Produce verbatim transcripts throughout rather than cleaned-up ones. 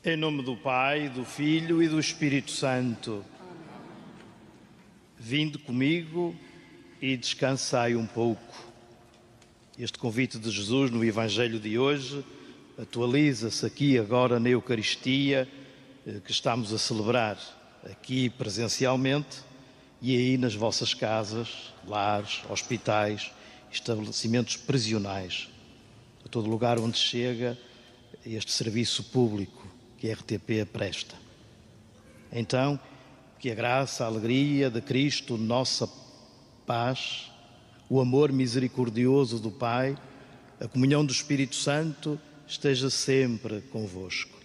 Em nome do Pai, do Filho e do Espírito Santo. Vinde comigo e descansai um pouco. Este convite de Jesus no Evangelho de hoje atualiza-se aqui agora na Eucaristia que estamos a celebrar aqui presencialmente e aí nas vossas casas, lares, hospitais, estabelecimentos prisionais, a todo lugar onde chega este serviço público que a R T P presta. Então, que a graça, a alegria de Cristo, nossa paz, o amor misericordioso do Pai, a comunhão do Espírito Santo esteja sempre convosco.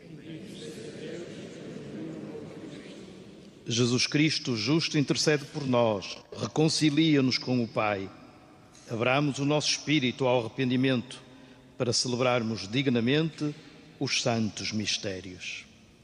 Jesus Cristo, justo, intercede por nós, reconcilia-nos com o Pai. Abramos o nosso espírito ao arrependimento para celebrarmos dignamente os santos mistérios.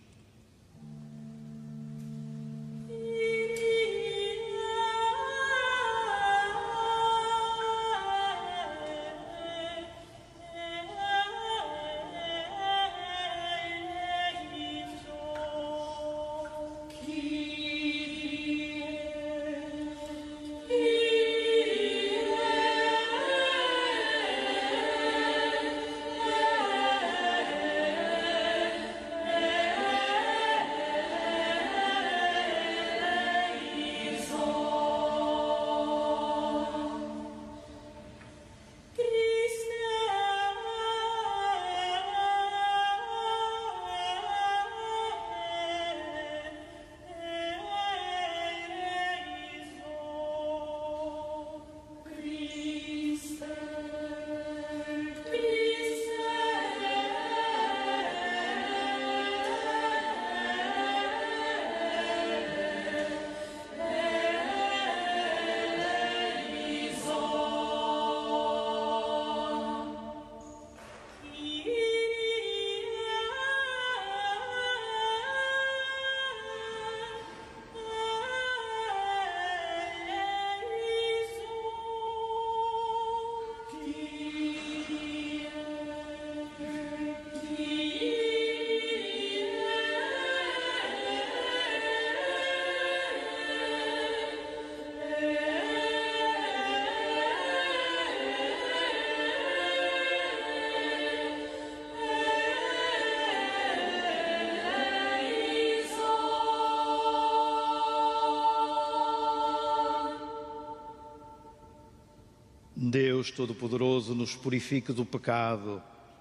Deus Todo-Poderoso nos purifique do pecado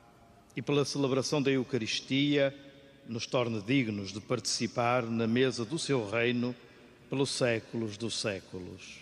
e pela celebração da Eucaristia nos torne dignos de participar na mesa do seu reino pelos séculos dos séculos.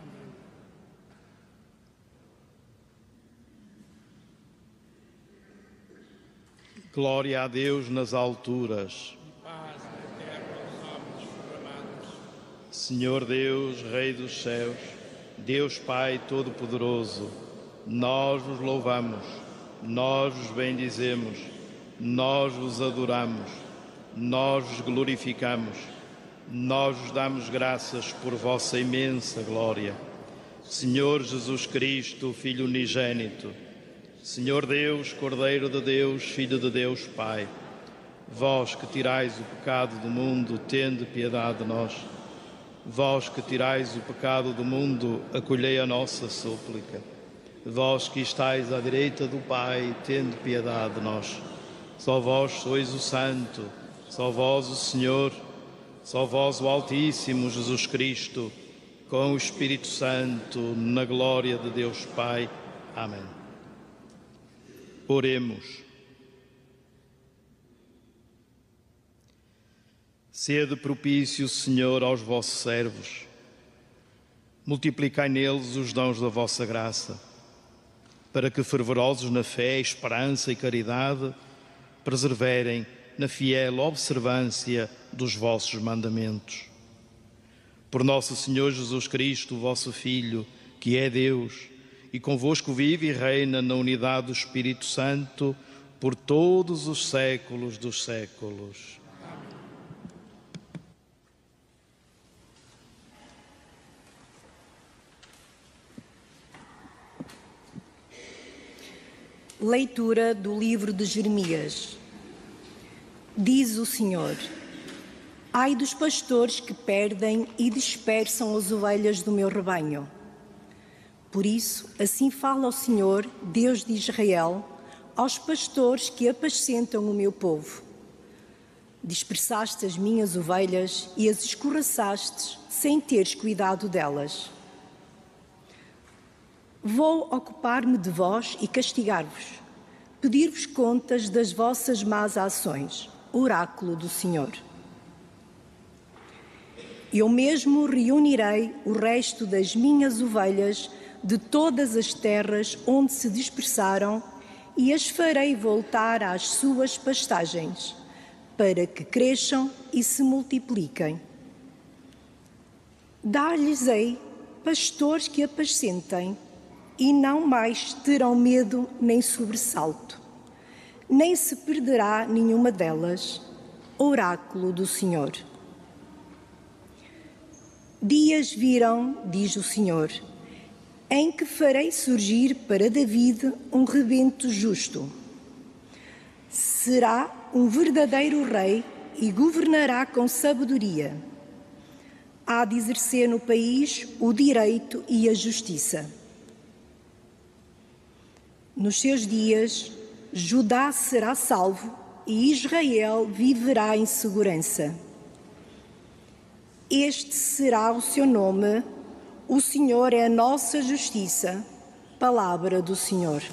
Glória a Deus nas alturas. Paz na terra aos homens programados. Senhor Deus, Rei dos céus, Deus Pai Todo-Poderoso, nós vos louvamos, nós vos bendizemos, nós vos adoramos, nós vos glorificamos, nós vos damos graças por vossa imensa glória. Senhor Jesus Cristo, Filho unigênito, Senhor Deus, Cordeiro de Deus, Filho de Deus Pai, vós que tirais o pecado do mundo, tende piedade de nós. Vós que tirais o pecado do mundo, acolhei a nossa súplica. Vós que estáis à direita do Pai, tende piedade de nós. Só vós sois o Santo, só vós o Senhor, só vós o Altíssimo Jesus Cristo, com o Espírito Santo, na glória de Deus Pai. Amém. Oremos. Sede propício, Senhor, aos vossos servos. Multiplicai neles os dons da vossa graça, para que, fervorosos na fé, esperança e caridade, preserverem na fiel observância dos vossos mandamentos. Por nosso Senhor Jesus Cristo, vosso Filho, que é Deus, e convosco vive e reina na unidade do Espírito Santo, por todos os séculos dos séculos. Leitura do livro de Jeremias. Diz o Senhor: ai dos pastores que perdem e dispersam as ovelhas do meu rebanho. Por isso, assim fala o Senhor, Deus de Israel, aos pastores que apacentam o meu povo. Dispersaste as minhas ovelhas e as escorraçaste sem teres cuidado delas. Vou ocupar-me de vós e castigar-vos, pedir-vos contas das vossas más ações, oráculo do Senhor. Eu mesmo reunirei o resto das minhas ovelhas de todas as terras onde se dispersaram e as farei voltar às suas pastagens, para que cresçam e se multipliquem. Dar-lhes-ei pastores que apacentem, e não mais terão medo nem sobressalto, nem se perderá nenhuma delas, oráculo do Senhor. Dias virão, diz o Senhor, em que farei surgir para David um rebento justo. Será um verdadeiro rei e governará com sabedoria. Há de exercer no país o direito e a justiça. Nos seus dias, Judá será salvo e Israel viverá em segurança. Este será o seu nome, o Senhor é a nossa justiça. Palavra do Senhor.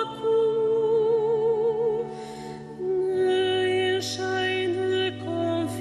Confiança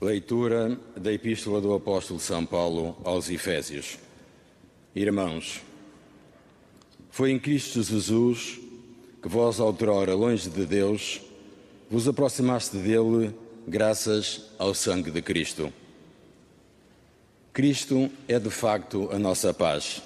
Leitura da Epístola do Apóstolo São Paulo aos Efésios. Irmãos, foi em Cristo Jesus que vós, outrora longe de Deus, vos aproximaste dele graças ao sangue de Cristo. Cristo é de facto a nossa paz.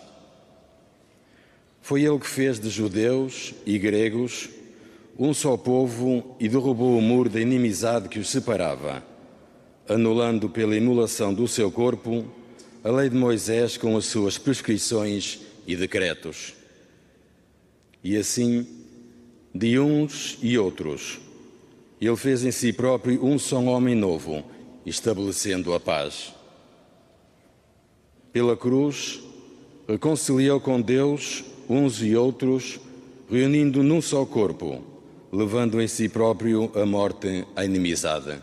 Foi ele que fez de judeus e gregos um só povo e derrubou o muro da inimizade que os separava, anulando pela imolação do seu corpo a lei de Moisés com as suas prescrições e decretos. E assim, de uns e outros, ele fez em si próprio um só homem novo, estabelecendo a paz. Pela cruz, reconciliou com Deus uns e outros, reunindo num só corpo, levando em si próprio a morte à inimizade.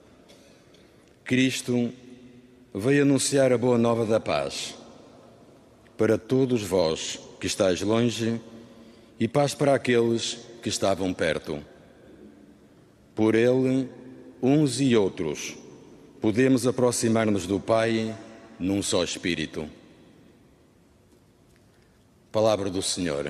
Cristo veio anunciar a boa nova da paz para todos vós que estáis longe e paz para aqueles que estavam perto. Por ele, uns e outros, podemos aproximar-nos do Pai num só Espírito. Palavra do Senhor.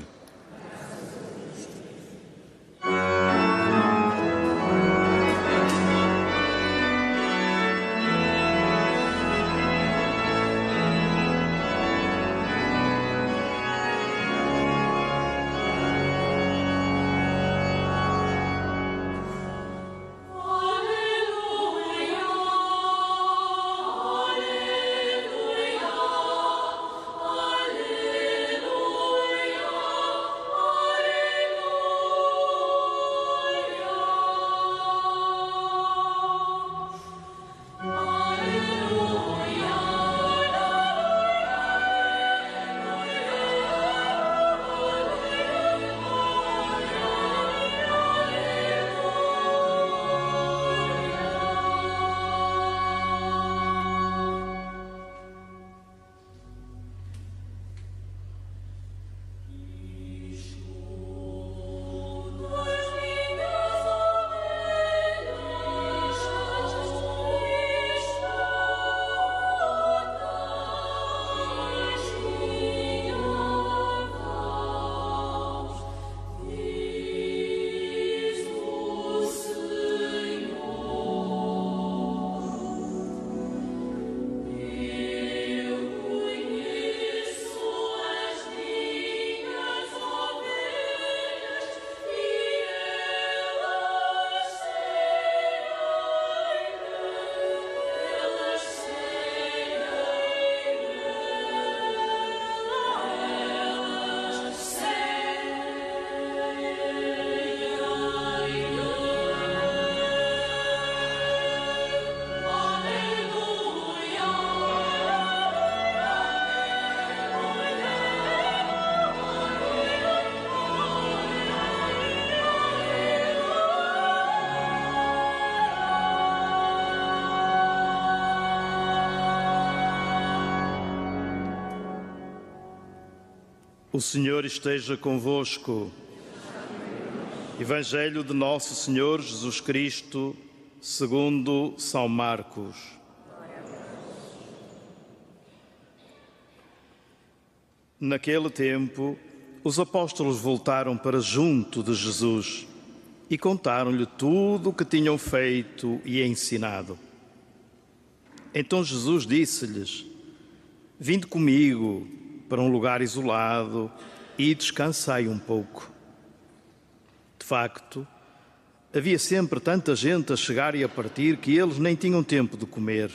O Senhor esteja convosco. Evangelho de Nosso Senhor Jesus Cristo, segundo São Marcos. Naquele tempo, os apóstolos voltaram para junto de Jesus e contaram-lhe tudo o que tinham feito e ensinado. Então Jesus disse-lhes: Vinde comigo para um lugar isolado e descansai um pouco. De facto, havia sempre tanta gente a chegar e a partir que eles nem tinham tempo de comer.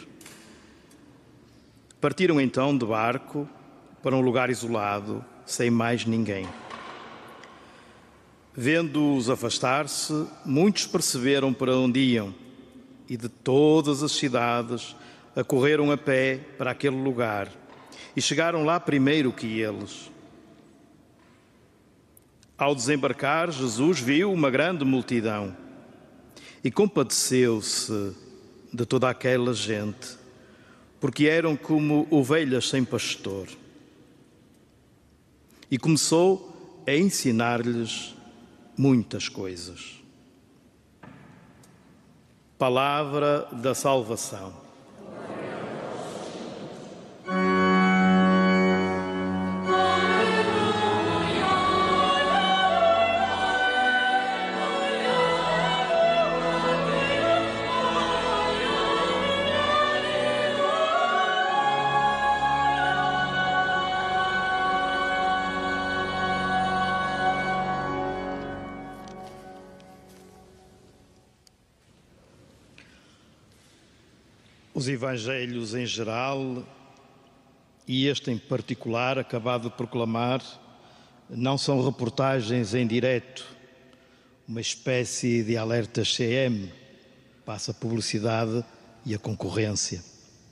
Partiram então de barco para um lugar isolado, sem mais ninguém. Vendo-os afastar-se, muitos perceberam para onde iam e de todas as cidades acorreram a pé para aquele lugar e chegaram lá primeiro que eles. Ao desembarcar, Jesus viu uma grande multidão e compadeceu-se de toda aquela gente, porque eram como ovelhas sem pastor. E começou a ensinar-lhes muitas coisas. Palavra da salvação. Os evangelhos em geral e este em particular, acabado de proclamar, não são reportagens em direto, uma espécie de alerta C M, passa a publicidade e a concorrência.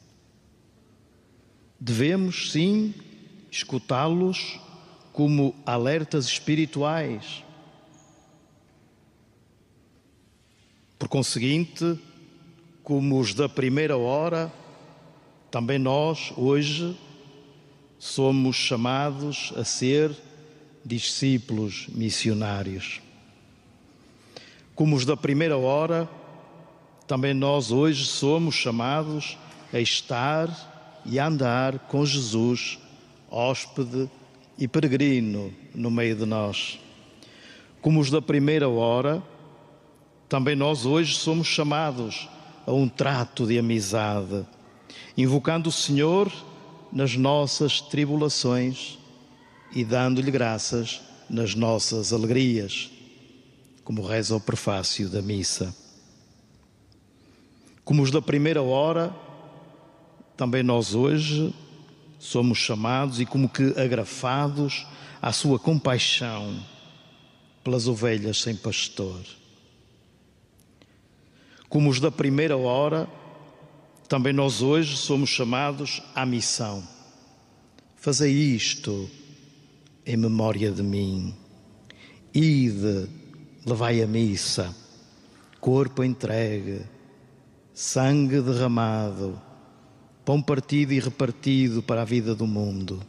Devemos, sim, escutá-los como alertas espirituais. Por conseguinte, como os da primeira hora, também nós, hoje, somos chamados a ser discípulos missionários. Como os da primeira hora, também nós, hoje, somos chamados a estar e a andar com Jesus, hóspede e peregrino no meio de nós. Como os da primeira hora, também nós, hoje, somos chamados a um trato de amizade, invocando o Senhor nas nossas tribulações e dando-lhe graças nas nossas alegrias, como reza o prefácio da missa. Como os da primeira hora, também nós hoje somos chamados e como que agrafados à sua compaixão pelas ovelhas sem pastor. Como os da primeira hora, também nós hoje somos chamados à missão. Fazei isto em memória de mim. Ide, levai a missa, corpo entregue, sangue derramado, pão partido e repartido para a vida do mundo.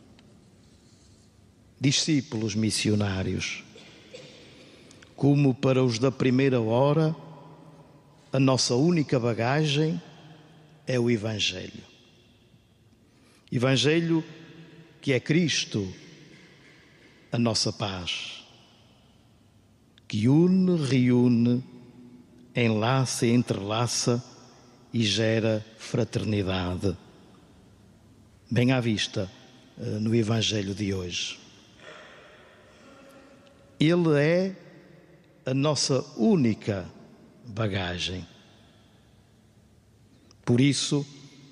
Discípulos missionários, como para os da primeira hora, a nossa única bagagem é o Evangelho. Evangelho que é Cristo, a nossa paz, que une, reúne, enlaça e entrelaça e gera fraternidade. Bem à vista no Evangelho de hoje. Ele é a nossa única bagagem. Por isso,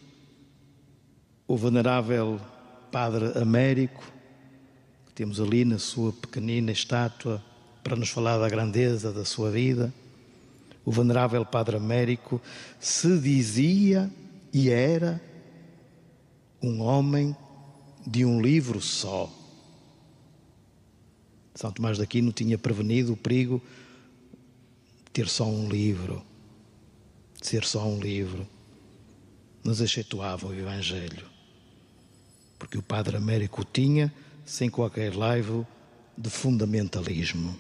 o venerável Padre Américo, que temos ali na sua pequenina estátua para nos falar da grandeza da sua vida, o venerável Padre Américo se dizia e era um homem de um livro só. São Tomás de Aquino tinha prevenido o perigo ter só um livro, ser só um livro, mas excetuava o Evangelho, porque o Padre Américo o tinha sem qualquer laivo de fundamentalismo.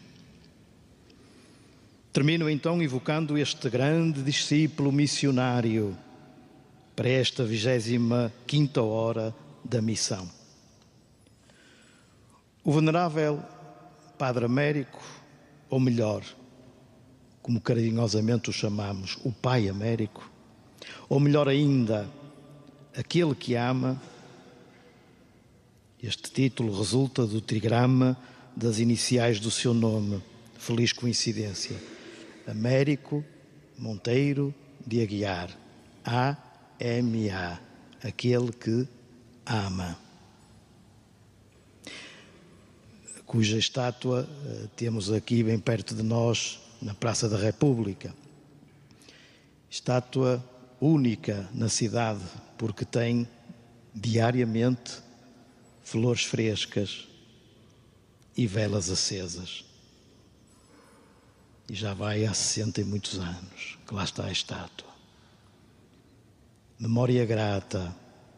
Termino então invocando este grande discípulo missionário para esta vigésima quinta hora da missão. O venerável Padre Américo, ou melhor, como carinhosamente o chamamos, o Pai Américo, ou melhor ainda, aquele que ama. Este título resulta do trigrama das iniciais do seu nome, feliz coincidência, Américo Monteiro de Aguiar, A M A, aquele que ama, cuja estátua uh, temos aqui bem perto de nós, na Praça da República. Estátua única na cidade, porque tem diariamente flores frescas e velas acesas. E já vai há sessenta e muitos anos que lá está a estátua. Memória grata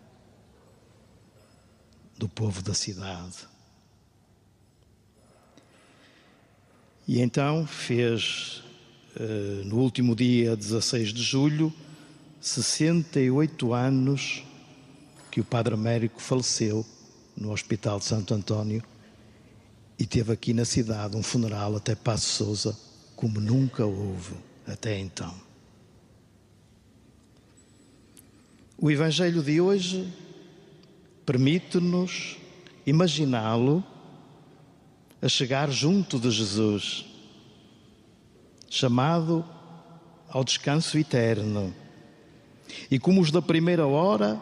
do povo da cidade. E então fez no último dia dezasseis de julho, sessenta e oito anos que o Padre Américo faleceu no Hospital de Santo António e teve aqui na cidade um funeral até Paço Sousa, como nunca houve até então. O Evangelho de hoje permite-nos imaginá-lo a chegar junto de Jesus, chamado ao descanso eterno, e como os da primeira hora,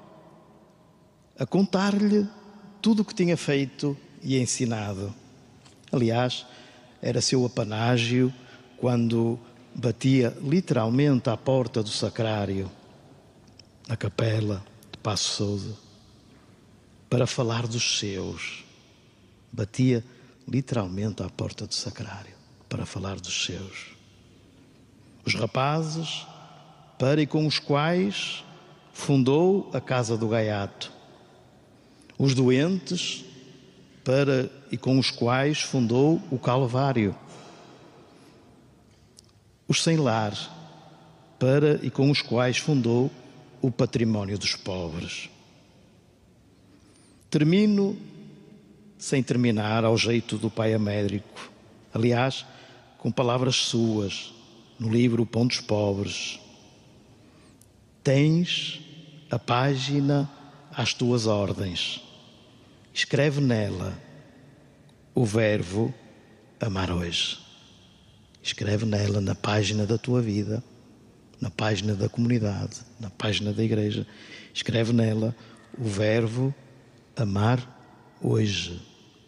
a contar-lhe tudo o que tinha feito e ensinado. Aliás, era seu apanágio quando batia literalmente à porta do sacrário, na capela de Paço Sousa, para falar dos seus. Batia literalmente à porta do sacrário para falar dos seus. Os rapazes, para e com os quais fundou a Casa do Gaiato. Os doentes, para e com os quais fundou o Calvário. Os sem lar, para e com os quais fundou o património dos pobres. Termino sem terminar ao jeito do Pai Américo, aliás, com palavras suas, no livro O Pão dos Pobres. Tens a página às tuas ordens. Escreve nela o verbo amar hoje. Escreve nela, na página da tua vida, na página da comunidade, na página da igreja. Escreve nela o verbo amar hoje.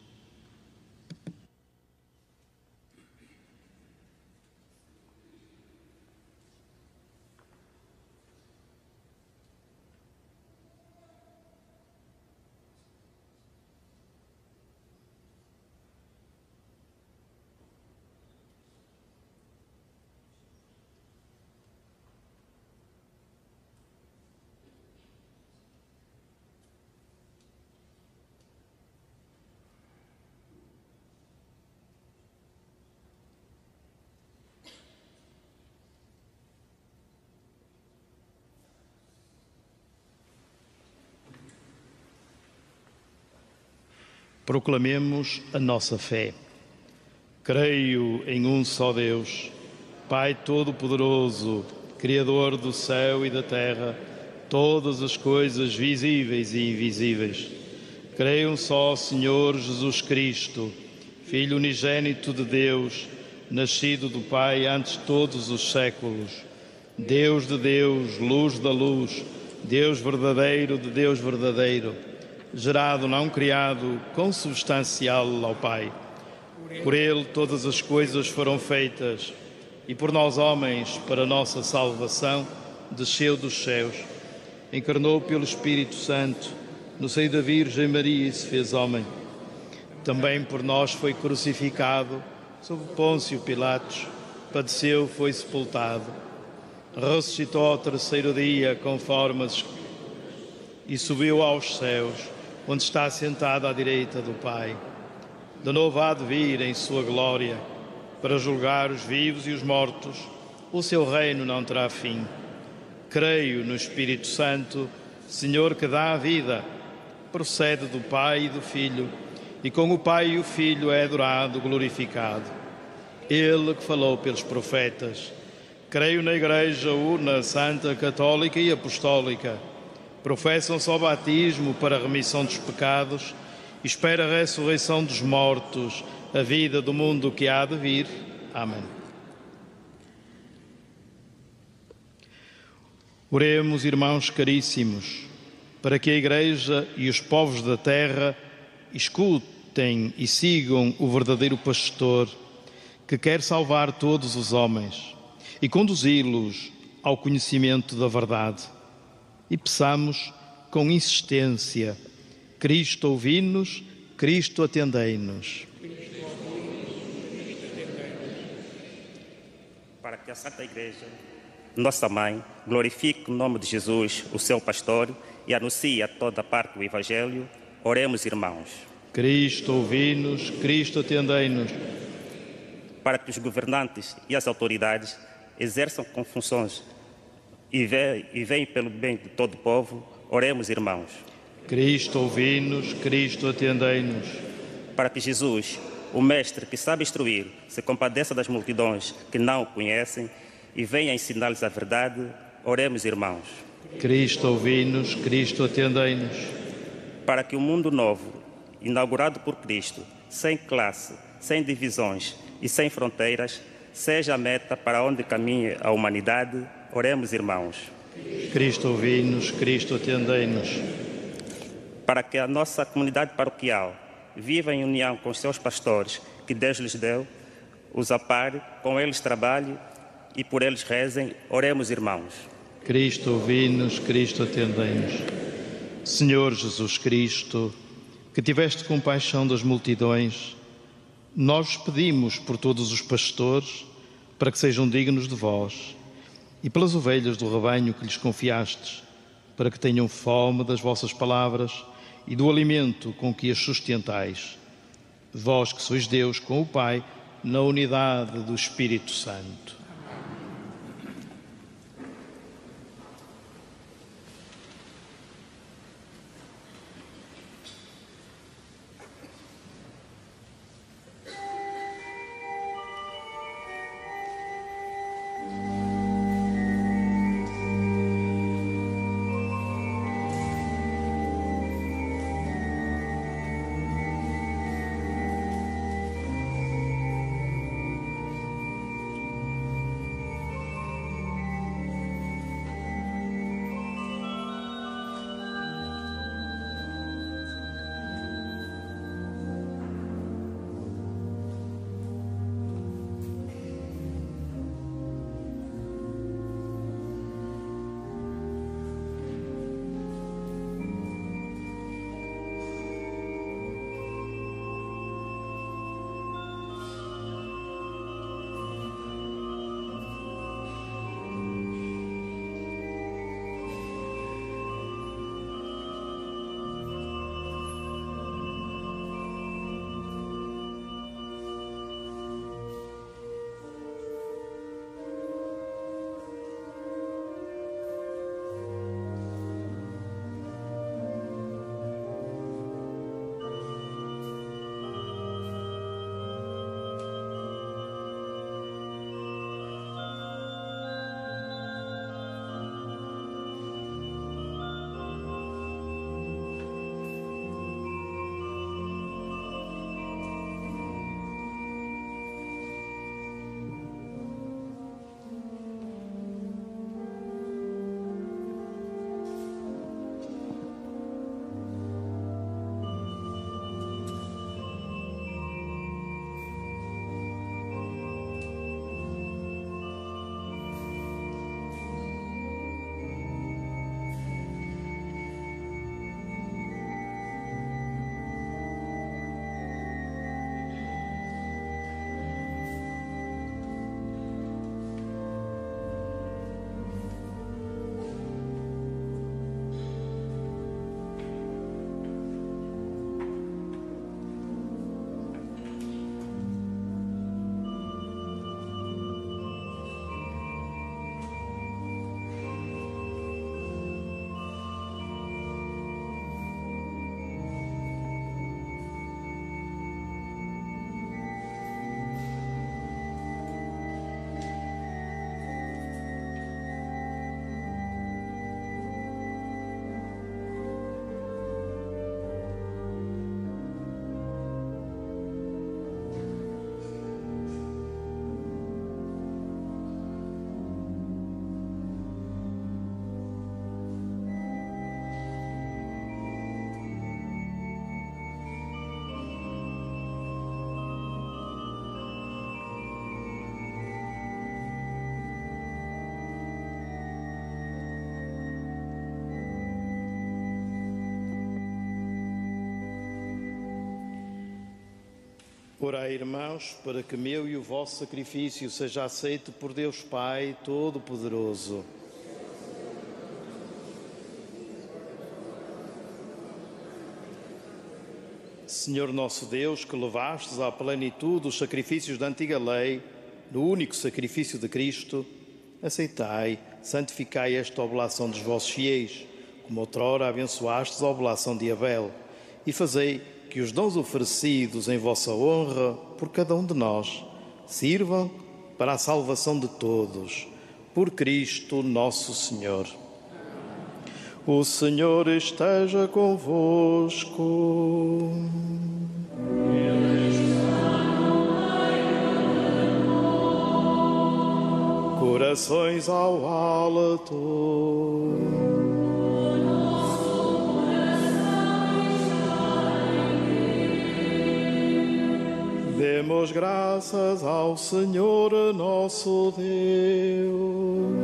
Proclamemos a nossa fé. Creio em um só Deus, Pai Todo-Poderoso, Criador do céu e da terra, todas as coisas visíveis e invisíveis. Creio um só Senhor Jesus Cristo, Filho unigênito de Deus, nascido do Pai antes de todos os séculos. Deus de Deus, luz da luz, Deus verdadeiro de Deus verdadeiro, gerado, não criado, consubstancial ao Pai. Por Ele todas as coisas foram feitas, e por nós homens, para nossa salvação, desceu dos céus. Encarnou pelo Espírito Santo, no seio da Virgem Maria e se fez homem. Também por nós foi crucificado, sob Pôncio Pilatos, padeceu, foi sepultado. Ressuscitou ao terceiro dia, conforme as... e subiu aos céus, onde está sentado à direita do Pai. De novo há de vir em sua glória, para julgar os vivos e os mortos. O seu reino não terá fim. Creio no Espírito Santo, Senhor que dá a vida, procede do Pai e do Filho, e com o Pai e o Filho é adorado, glorificado. Ele que falou pelos profetas. Creio na Igreja una, santa, católica e apostólica. Professam só o batismo para a remissão dos pecados e espera a ressurreição dos mortos, a vida do mundo que há de vir. Amém. Oremos, irmãos caríssimos, para que a Igreja e os povos da terra escutem e sigam o verdadeiro pastor que quer salvar todos os homens e conduzi-los ao conhecimento da verdade. E peçamos com insistência: Cristo ouvi-nos, Cristo atendei-nos. Para que a Santa Igreja, nossa Mãe, glorifique o nome de Jesus, o seu pastor, e anuncie a toda parte o Evangelho, oremos, irmãos. Cristo ouvi-nos, Cristo atendei-nos. para que os governantes e as autoridades exerçam com funções e venham pelo bem de todo o povo. Oremos, irmãos. Cristo, ouvi-nos. Cristo, atendei-nos. Para que Jesus, o Mestre que sabe instruir, se compadeça das multidões que não o conhecem e venha ensinar-lhes a verdade. Oremos, irmãos. Cristo, ouvi-nos. Cristo, atendei-nos. Para que o mundo novo, inaugurado por Cristo, sem classe, sem divisões e sem fronteiras, seja a meta para onde caminhe a humanidade. Oremos, irmãos. Cristo, ouvi-nos. Cristo, atendei-nos. Para que a nossa comunidade paroquial viva em união com os seus pastores, que Deus lhes deu, os apare, com eles trabalhe e por eles rezem. Oremos, irmãos. Cristo, ouvi-nos. Cristo, atendei-nos. Senhor Jesus Cristo, que tiveste compaixão das multidões, nós pedimos por todos os pastores para que sejam dignos de vós e pelas ovelhas do rebanho que lhes confiastes, para que tenham fome das vossas palavras e do alimento com que as sustentais. Vós que sois Deus com o Pai, na unidade do Espírito Santo. Orai, irmãos, para que meu e o vosso sacrifício seja aceito por Deus Pai Todo-Poderoso. Senhor nosso Deus, que levastes à plenitude os sacrifícios da antiga lei, no único sacrifício de Cristo, aceitai, santificai esta oblação dos vossos fiéis, como outrora abençoastes a oblação de Abel, e fazei que os dons oferecidos em vossa honra por cada um de nós sirvam para a salvação de todos, por Cristo nosso Senhor. O Senhor esteja convosco. Corações ao alto. Demos graças ao Senhor nosso Deus.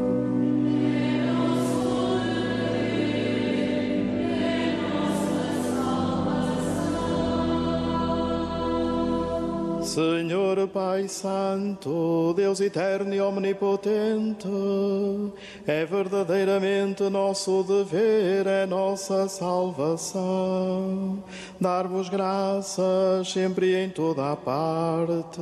Senhor Pai Santo, Deus eterno e omnipotente, é verdadeiramente nosso dever, é nossa salvação, dar-vos graças sempre e em toda a parte.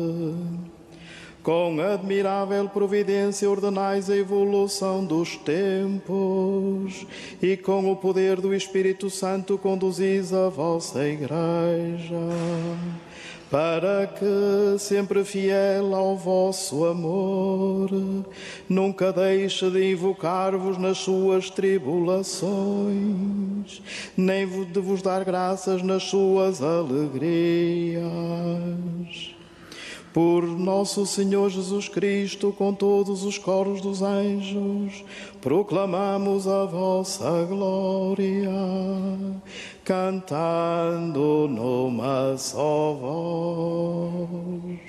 Com admirável providência ordenais a evolução dos tempos e com o poder do Espírito Santo conduzis a vossa Igreja, para que, sempre fiel ao vosso amor, nunca deixe de invocar-vos nas suas tribulações, nem de vos dar graças nas suas alegrias. Por nosso Senhor Jesus Cristo, com todos os coros dos anjos, proclamamos a vossa glória, cantando numa só voz.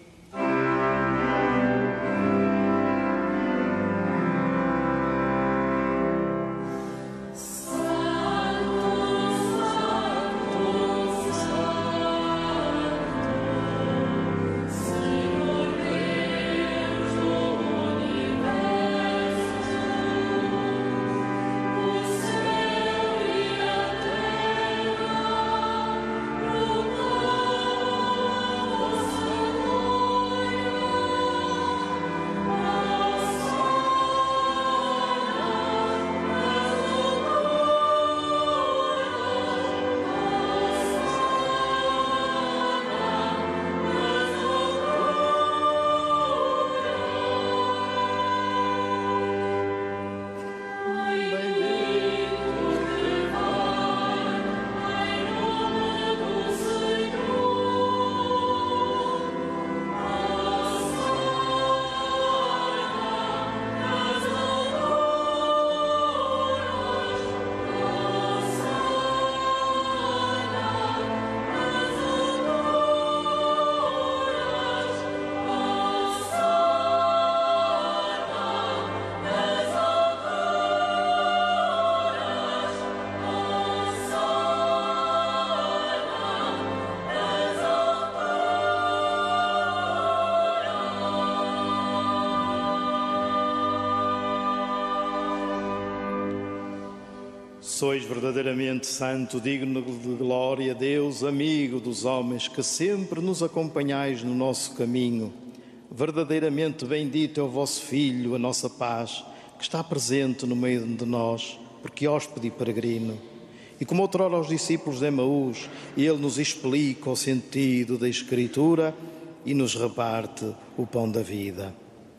Sois verdadeiramente santo, digno de glória, Deus, amigo dos homens, que sempre nos acompanhais no nosso caminho. Verdadeiramente bendito é o vosso Filho, a nossa paz, que está presente no meio de nós, porque hóspede e peregrino. E como outrora aos discípulos de Emaús, ele nos explica o sentido da Escritura e nos reparte o pão da vida.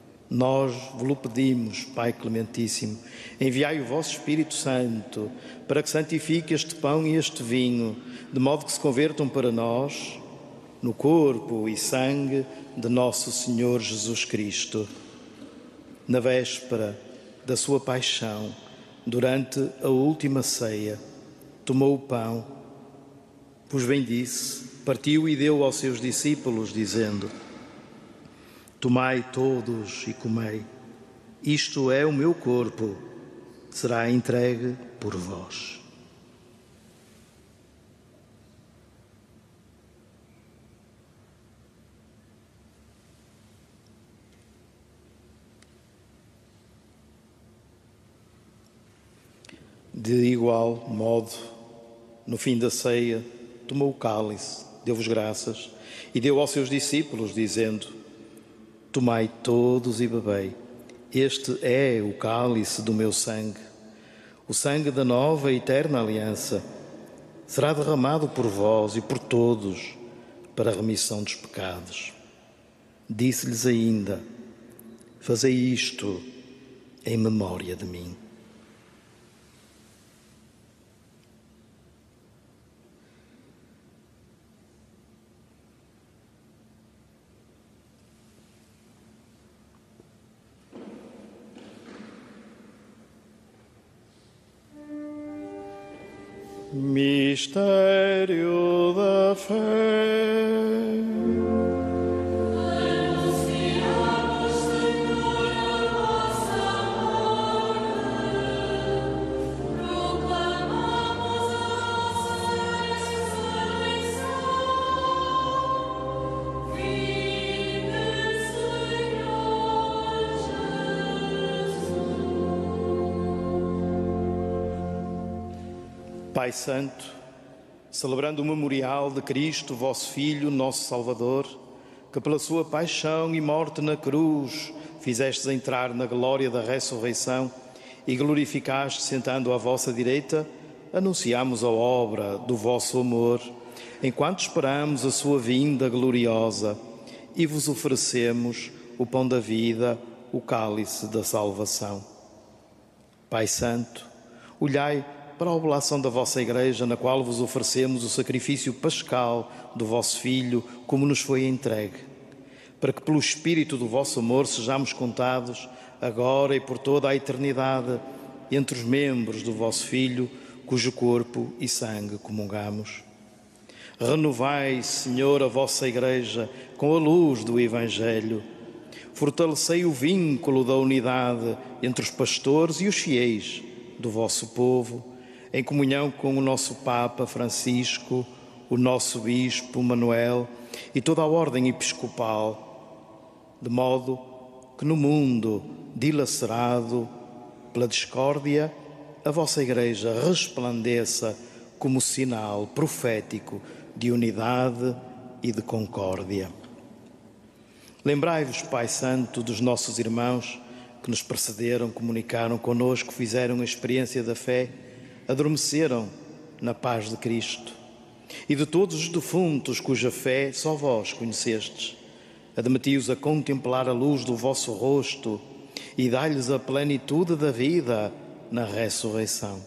Nós vos pedimos, Pai Clementíssimo, enviai o vosso Espírito Santo para que santifique este pão e este vinho, de modo que se convertam para nós no corpo e sangue de nosso Senhor Jesus Cristo. Na véspera da sua paixão, durante a última ceia, tomou o pão, vos bendisse, partiu e deu aos seus discípulos, dizendo: tomai todos e comei, isto é o meu corpo, será entregue por vós. De igual modo, no fim da ceia, tomou o cálice, deu-vos graças e deu aos seus discípulos, dizendo: tomai todos e bebei. Este é o cálice do meu sangue, o sangue da nova e eterna aliança. Será derramado por vós e por todos para a remissão dos pecados. Disse-lhes ainda: fazei isto em memória de mim. Mistério da fé. Anunciamos, Senhor, a vossa morte, proclamamos a vossa ressurreição. Vinde, Senhor Jesus. Pai Santo, celebrando o memorial de Cristo, vosso Filho, nosso Salvador, que pela sua paixão e morte na cruz fizestes entrar na glória da ressurreição e glorificaste sentando à vossa direita, anunciamos a obra do vosso amor, enquanto esperamos a sua vinda gloriosa, e vos oferecemos o pão da vida, o cálice da salvação. Pai Santo, olhai para a oblação da vossa Igreja, na qual vos oferecemos o sacrifício pascal do vosso Filho, como nos foi entregue, para que pelo Espírito do vosso amor sejamos contados, agora e por toda a eternidade, entre os membros do vosso Filho, cujo corpo e sangue comungamos. Renovai, Senhor, a vossa Igreja com a luz do Evangelho. Fortalecei o vínculo da unidade entre os pastores e os fiéis do vosso povo, em comunhão com o nosso Papa Francisco, o nosso Bispo Manuel e toda a ordem episcopal, de modo que no mundo dilacerado pela discórdia, a vossa Igreja resplandeça como sinal profético de unidade e de concórdia. Lembrai-vos, Pai Santo, dos nossos irmãos que nos precederam, comunicaram conosco, fizeram a experiência da fé, adormeceram na paz de Cristo, e de todos os defuntos cuja fé só vós conhecestes. Admiti-os a contemplar a luz do vosso rosto e dai-lhes a plenitude da vida na ressurreição.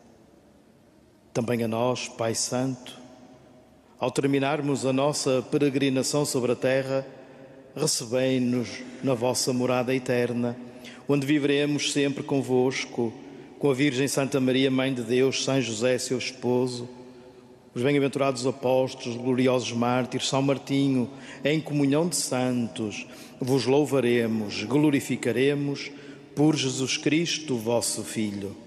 Também a nós, Pai Santo, ao terminarmos a nossa peregrinação sobre a terra, recebei-nos na vossa morada eterna, onde viveremos sempre convosco, com a Virgem Santa Maria, Mãe de Deus, São José, seu esposo, os bem-aventurados apóstolos, gloriosos mártires, São Martinho, em comunhão de santos, vos louvaremos, glorificaremos por Jesus Cristo, vosso Filho.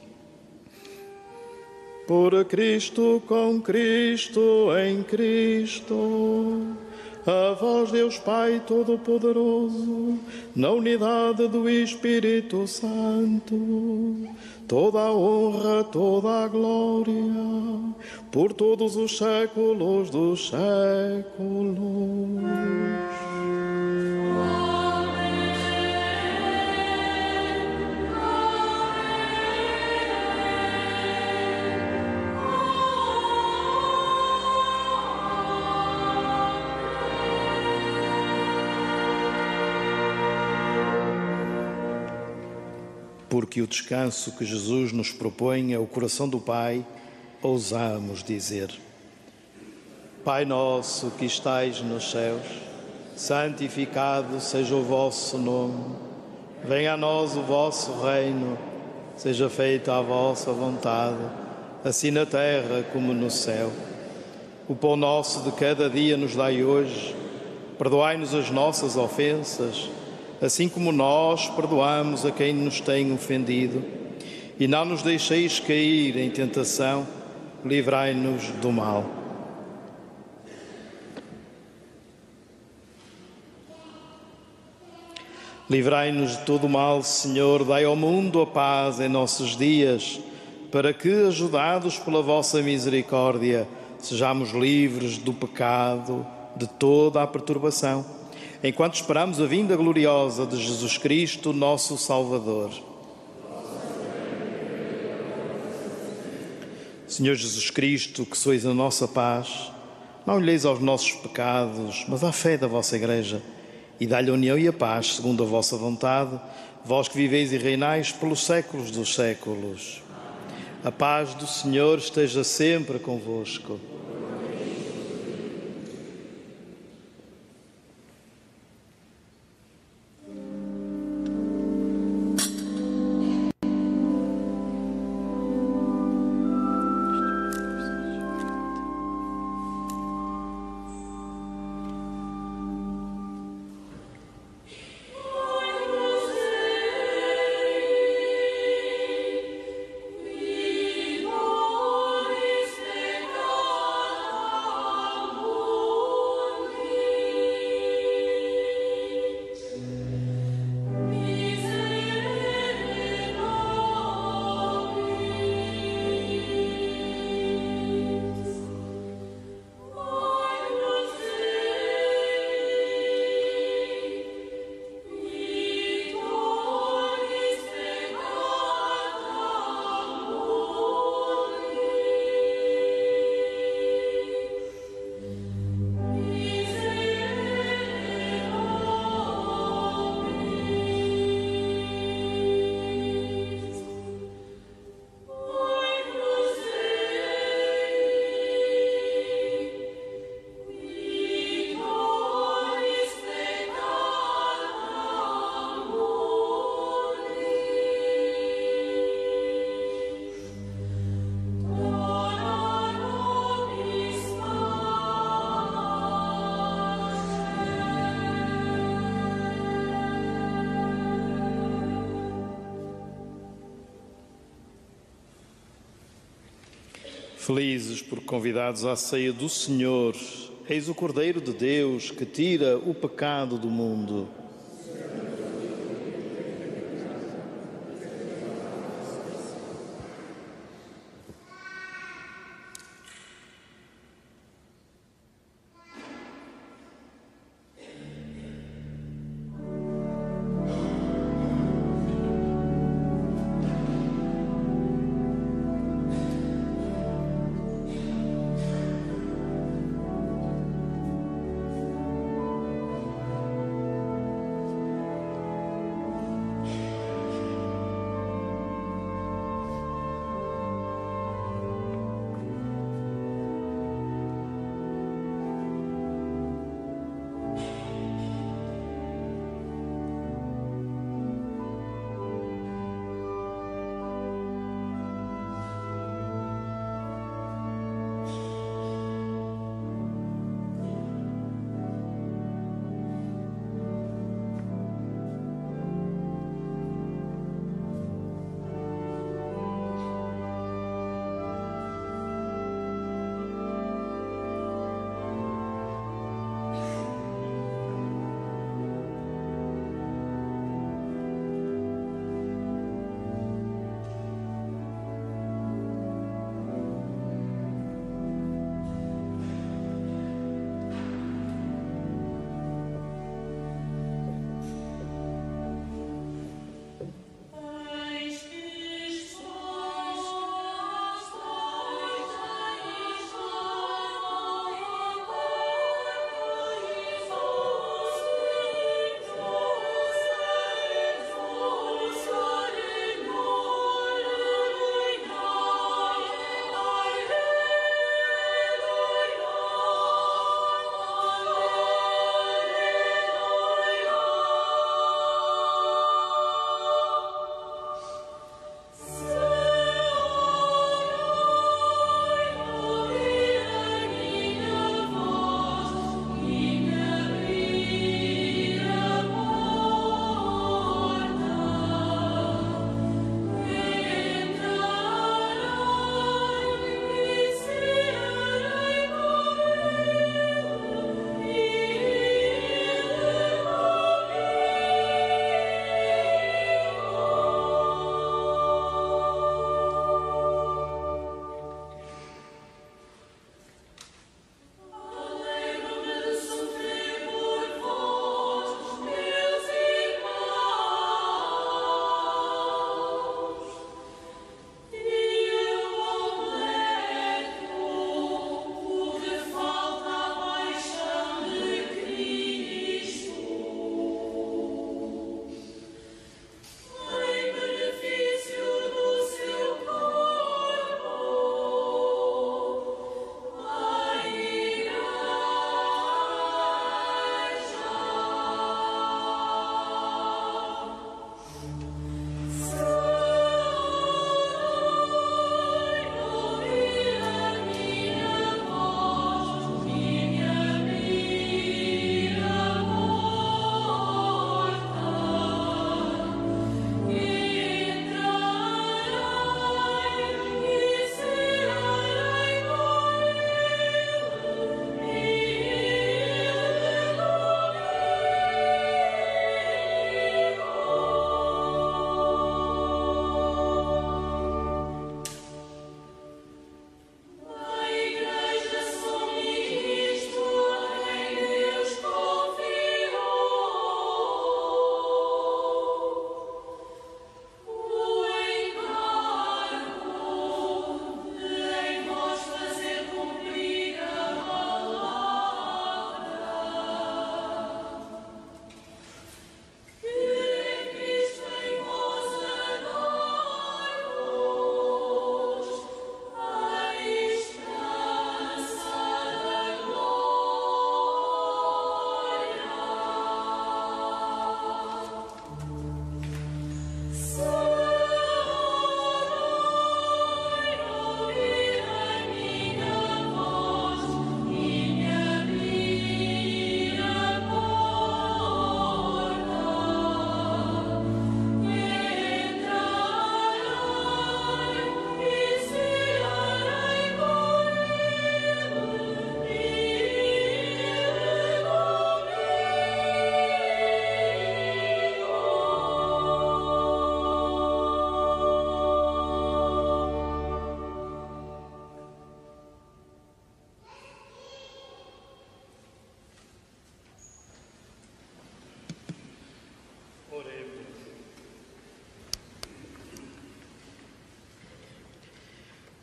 Por Cristo, com Cristo, em Cristo, a vós, Deus Pai Todo-Poderoso, na unidade do Espírito Santo, toda a honra, toda a glória, por todos os séculos dos séculos. Porque o descanso que Jesus nos propõe é o coração do Pai, ousamos dizer: Pai nosso que estais nos céus, santificado seja o vosso nome. Venha a nós o vosso reino, seja feita a vossa vontade, assim na terra como no céu. O pão nosso de cada dia nos dai hoje. Perdoai-nos as nossas ofensas, assim como nós perdoamos a quem nos tem ofendido. E não nos deixeis cair em tentação, livrai-nos do mal. Livrai-nos de todo o mal, Senhor, dai ao mundo a paz em nossos dias, para que, ajudados pela vossa misericórdia, sejamos livres do pecado, de toda a perturbação, enquanto esperamos a vinda gloriosa de Jesus Cristo, nosso Salvador. Senhor Jesus Cristo, que sois a nossa paz, não olheis aos nossos pecados, mas à fé da vossa Igreja, e dá-lhe a união e a paz, segundo a vossa vontade, vós que viveis e reinais pelos séculos dos séculos. A paz do Senhor esteja sempre convosco. Felizes por convidados à ceia do Senhor, eis o Cordeiro de Deus que tira o pecado do mundo.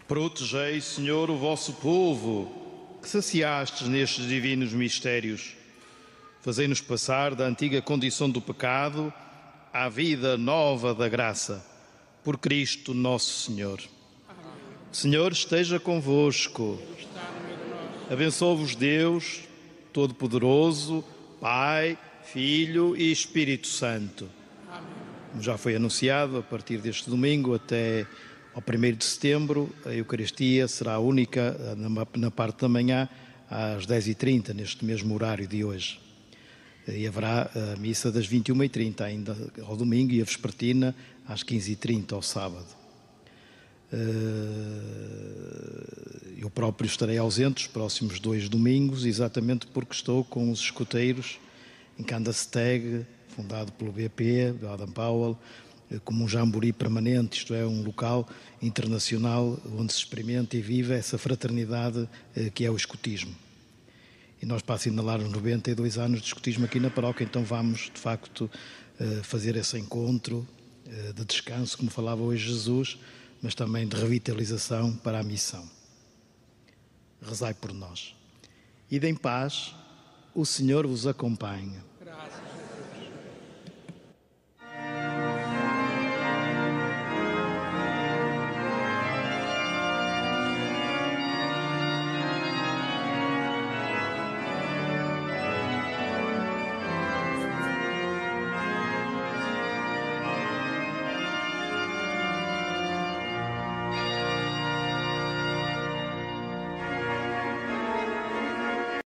Protegei, Senhor, o vosso povo, que saciastes nestes divinos mistérios. Fazei-nos passar da antiga condição do pecado à vida nova da graça. Por Cristo nosso Senhor. O Senhor esteja convosco. Abençoe-vos Deus Todo-Poderoso, Pai, Filho e Espírito Santo. Como já foi anunciado, a partir deste domingo até ao primeiro de setembro, a Eucaristia será única na parte da manhã, às dez e trinta, neste mesmo horário de hoje. E haverá a missa das vinte e uma e trinta ainda ao domingo e a vespertina às quinze e trinta ao sábado. Eu próprio estarei ausente os próximos dois domingos, exatamente porque estou com os escuteiros em Candasteg, fundado pelo B P, do Adam Powell, como um jamboree permanente, isto é, um local internacional onde se experimenta e vive essa fraternidade que é o escutismo. E nós, para assinalar os noventa e dois anos de escutismo aqui na paróquia, então vamos, de facto, fazer esse encontro de descanso, como falava hoje Jesus, mas também de revitalização para a missão. Rezai por nós. Ide em paz, o Senhor vos acompanhe.